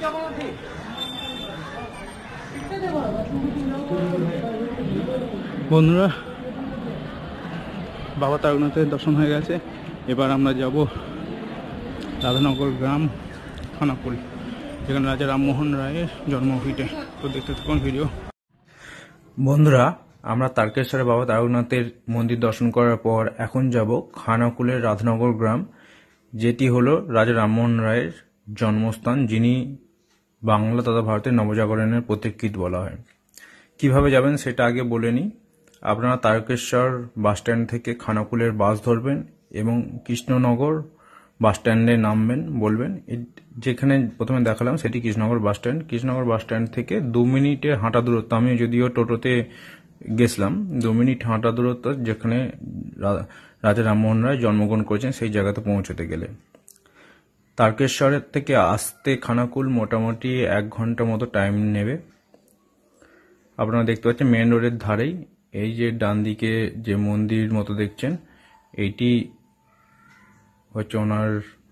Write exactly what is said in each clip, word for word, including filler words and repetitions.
বন্ধুরা, বাবা তারকনাথের দর্শন হয়ে গেছে। এবার আমরা যাব রাধানগর গ্রাম খানাকুল, যেখানে রাজা রামমোহন রায়ের জন্মভিটে। তো দেখতে থাকুন ভিডিও। বন্ধুরা, আমরা তারকেশ্বরে বাবা তারকনাথের মন্দির দর্শন করার পর এখন যাব খানাকুলের রাধানগর গ্রাম, যেটি হলো রাজা রামমোহন রায়ের জন্মস্থান, যিনি বাংলা তথা ভারতের নবজাগরণের পথিকৃৎ বলা হয়। কিভাবে যাবেন সেটা আগে বলে নিই। আপনারা তারকেশ্বর বাসস্ট্যান্ড থেকে খানাকুলের বাস ধরবেন এবং কৃষ্ণনগর বাসস্ট্যান্ডে নামবেন, বলবেন যেখানে প্রথমে দেখালাম সেটি কৃষ্ণনগর বাসস্ট্যান্ড। কৃষ্ণনগর বাসস্ট্যান্ড থেকে দু মিনিটের হাঁটা দূরত্ব, আমি যদিও টোটোতে গেছিলাম, দু মিনিট হাঁটা দূরত্ব যেখানে রাজা রামমোহন রায় জন্মগ্রহণ করেছেন সেই জায়গাতে পৌঁছতে গেলে। তারকেশ্বরের থেকে আসতে খানাকুল মোটামুটি এক ঘন্টা মতো টাইম নেবে। আপনারা দেখতে পাচ্ছেন মেন রোডের ধারেই এই যে ডান দিকে যে মন্দির মতো দেখছেন, এইটি হচ্ছে ওনার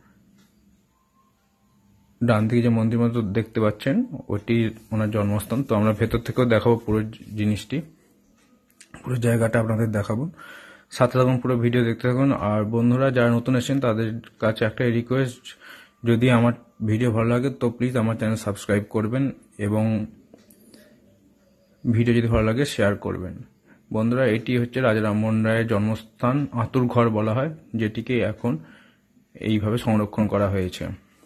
ডান দিকে যে মন্দির মতো দেখতে পাচ্ছেন ওটি ওনার জন্মস্থান। তো আমরা ভেতর থেকেও দেখাবো পুরো জিনিসটি, পুরো জায়গাটা আপনাদের দেখাবো। সাথে থাকুন, পুরো ভিডিও দেখতে থাকুন। আর বন্ধুরা যারা নতুন এসেছেন তাদের কাছে একটা রিকোয়েস্ট, যদি আমার ভিডিও ভালো লাগে তো প্লিজ আমার চ্যানেল সাবস্ক্রাইব করবেন এবং ভিডিও যদি ভালো লাগে শেয়ার করবেন। বন্ধুরা, এটি হচ্ছে রাজা রামমোহন রায়ের জন্মস্থান, আতুর ঘর বলা হয়, যেটিকে এখন এইভাবে সংরক্ষণ করা হয়েছে।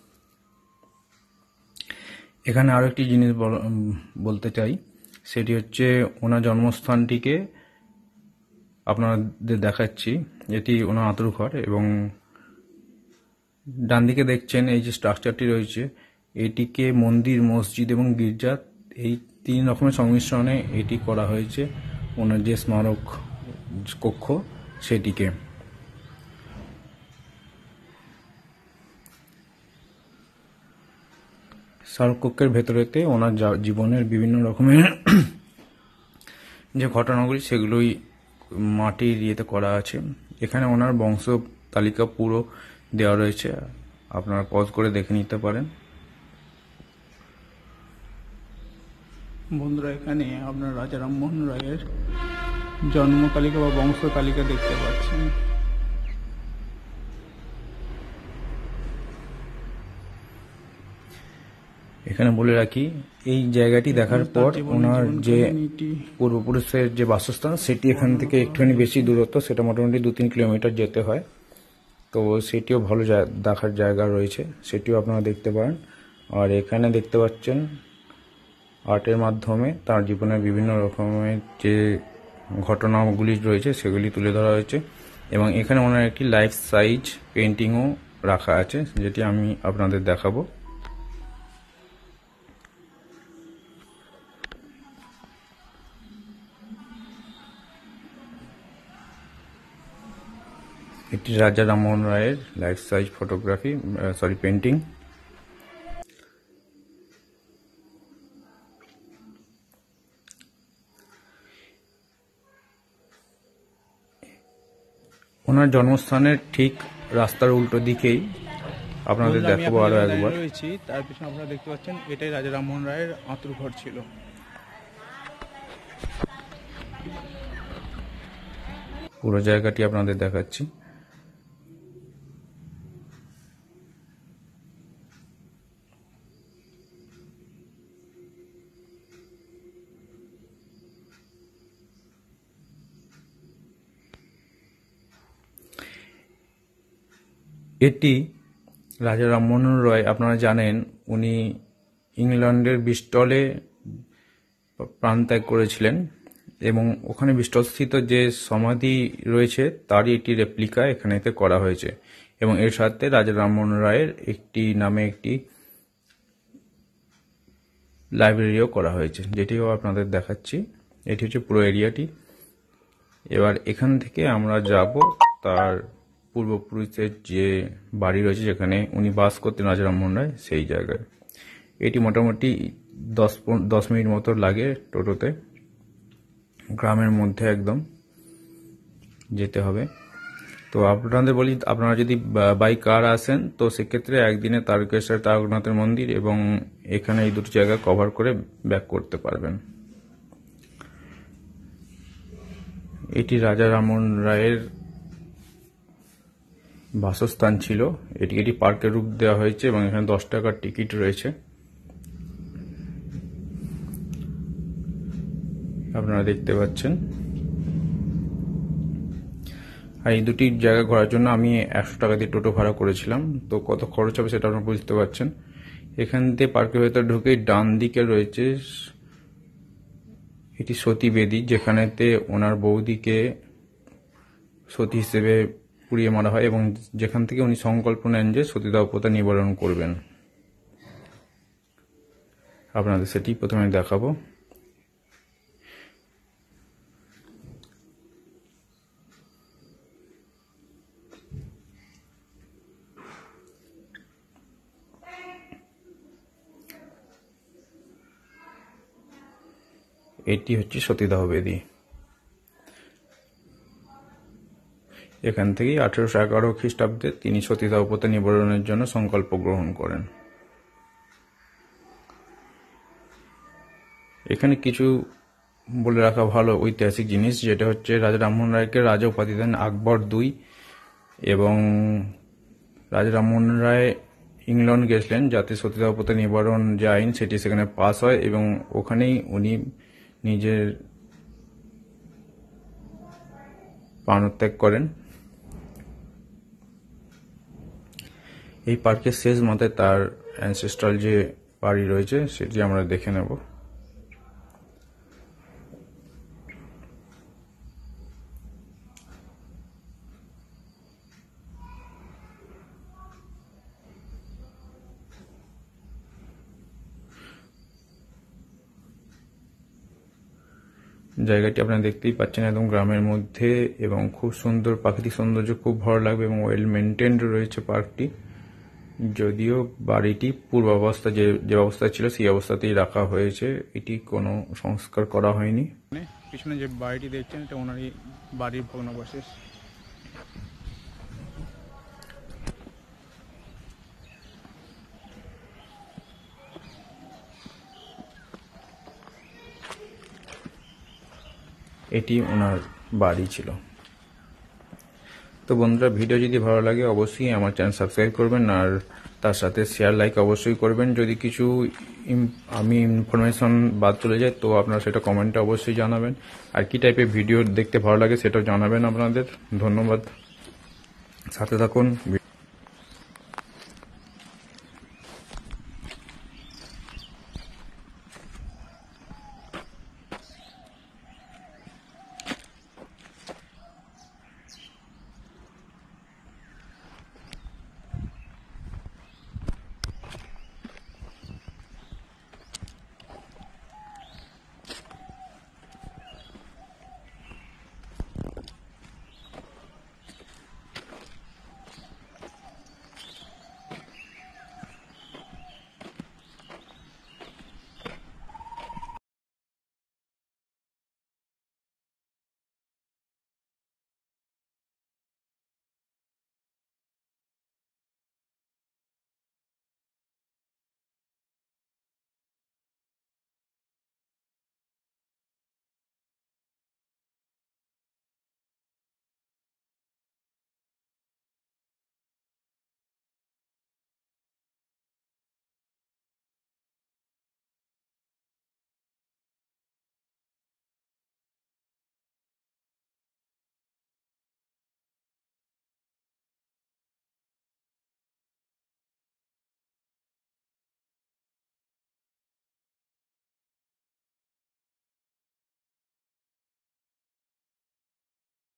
এখানে আরো একটি জিনিস বলতে চাই, সেটি হচ্ছে ওনার জন্মস্থানটিকে আপনাদের দেখাচ্ছি। এটি ওনার আতুর ঘর এবং ডান দিকে দেখছেন এই যে স্ট্রাকচারটি রয়েছে, এটিকে মন্দির, মসজিদ এবং গির্জা এই তিন রকমের সংমিশ্রণে এটি করা হয়েছে। ওনার যে স্মারক কক্ষ সেটিকে স্মারক কক্ষের ভেতরেতে ওনার জীবনের বিভিন্ন রকমের যে ঘটনাগুলি সেগুলোই মাটির ইয়েতে করা আছে। এখানে ওনার বংশ তালিকা পুরো দেওয়া রয়েছে, আপনারা পজ করে দেখে নিতে পারেন। বন্ধুরা, এখানে আপনার রাজা রামমোহন রায়ের জন্ম তালিকা বা বংশ তালিকা দেখতে পাচ্ছেন। এখানে বলে রাখি, এই জায়গাটি দেখার পর ওনার যে পূর্বপুরুষের যে বাসস্থান সেটি এখান থেকে একটুখানি বেশি দূরত্ব, সেটা মোটামুটি দু তিন কিলোমিটার যেতে হয়। তো সেটিও ভালো দেখার জায়গা রয়েছে, সেটিও আপনারা দেখতে পারেন। আর এখানে দেখতে পাচ্ছেন আর্টের মাধ্যমে তার জীবনের বিভিন্ন রকমের যে ঘটনাগুলি রয়েছে সেগুলি তুলে ধরা হয়েছে এবং এখানে ওনার একটি লাইফ সাইজ পেন্টিংও রাখা আছে, যেটি আমি আপনাদের দেখাবো। এটি রাজা রামমোহন রায়ের life size photography, sorry painting. ওনার জন্মস্থানের ঠিক রাস্তার উল্টো দিকেই আপনাদের দেখাবো আরো একবার। রয়েছি তার পিছনে আপনারা দেখতে পাচ্ছেন, এটাই রাজা রামমোহন রায়ের আতুর ঘর ছিল। পুরো জায়গাটি আপনাদের দেখাচ্ছি। এটি রাজা রামমোহন রায়, আপনারা জানেন উনি ইংল্যান্ডের ব্রিস্টলে প্রাণত্যাগ করেছিলেন এবং ওখানে ব্রিস্টলস্থিত যে সমাধি রয়েছে তারই একটি রেপ্লিকা এখানেতে করা হয়েছে এবং এর সাথে রাজা রামমোহন রায়ের একটি নামে একটি লাইব্রেরিও করা হয়েছে, যেটিও আপনাদের দেখাচ্ছি। এটি হচ্ছে পুরো এরিয়াটি। এবার এখান থেকে আমরা যাব তার পূর্বপুরুষের যে বাড়ি রয়েছে যেখানে উনি বাস করতেন রাজা রামমোহন রায়, সেই জায়গায়। এটি মোটামুটি দশ দশ মিনিট মতো লাগে টোটোতে, গ্রামের মধ্যে একদম যেতে হবে। তো আপনাদের বলি, আপনারা যদি বাই কার আসেন তো সেক্ষেত্রে একদিনে তারকেশ্বর তারকনাথের মন্দির এবং এখানে এই দুটি জায়গা কভার করে ব্যাক করতে পারবেন। এটি রাজা রামমোহন রায়ের বাসস্থান ছিল। এটিকে একটি পার্কের রূপ দেওয়া হয়েছে এবং এখানে দশ টাকার টিকিট রয়েছে, আপনারা দেখতে পাচ্ছেন। আর এই দুটি জায়গা ঘোরার জন্য আমি একশো টাকা দিয়ে টোটো ভাড়া করেছিলাম। তো কত খরচ হবে সেটা আপনারা বুঝতে পারছেন। এখান থেকে পার্কের ভেতর ঢুকে ডান দিকে রয়েছে এটি সতী বেদী, যেখানেতে ওনার বৌদিকে সতী হিসেবে পুড়িয়ে মারা হয় এবং যেখান থেকে উনি সংকল্প নেন যে সতীদাহপ্রথা নিবারণ করবেন। আপনাদের সেটি প্রথমে দেখাবো। এটি হচ্ছে সতীদাহ বেদী। এখান থেকেই আঠেরোশো এগারো খ্রিস্টাব্দে তিনি সতীদাহ প্রথা নিবারণের জন্য সংকল্প গ্রহণ করেন। এখানে কিছু বলে রাখা ভালো ঐতিহাসিক জিনিস, যেটা হচ্ছে রাজা রামমোহন রায়কে রাজা উপাধি দেন আকবর দুই, এবং রাজা রামমোহন রায় ইংল্যান্ড গেছিলেন যাতে সতীদাহ প্রথা নিবারণ যে আইন সেটি সেখানে পাস হয় এবং ওখানেই উনি নিজের প্রাণত্যাগ করেন। এই পার্কের শেষ মাথায় তার অ্যানসেস্ট্রাল যে বাড়ি রয়েছে সেটি আমরা দেখে নেব। জায়গাটি আপনারা দেখতেই পাচ্ছেন একদম গ্রামের মধ্যে এবং খুব সুন্দর প্রাকৃতিক সৌন্দর্য, খুব ভালো লাগবে এবং ওয়েল মেনটেন্ড রয়েছে পার্কটি। যদিও বাড়িটি পূর্বাবস্থা যে যে অবস্থা ছিল সেই অবস্থাতেই রাখা হয়েছে, এটি কোনো সংস্কার করা হয়নি। পিছনে যে বাড়িটি দেখছেন এটা ওনারই বাড়ির ভগ্নাবশেষ। এটি ওনার বাড়ি ছিল। তো বন্ধুরা, ভিডিও যদি ভালো লাগে অবশ্যই আমার চ্যানেল সাবস্ক্রাইব করবেন আর তার সাথে শেয়ার লাইক অবশ্যই করবেন। যদি কিছু আমি ইনফরমেশন বাদ চলে যায় তো আপনারা সেটা কমেন্টে অবশ্যই জানাবেন। আর কি টাইপের ভিডিও দেখতে ভালো লাগে সেটাও জানাবেন আপনাদের। ধন্যবাদ, সাথে থাকুন।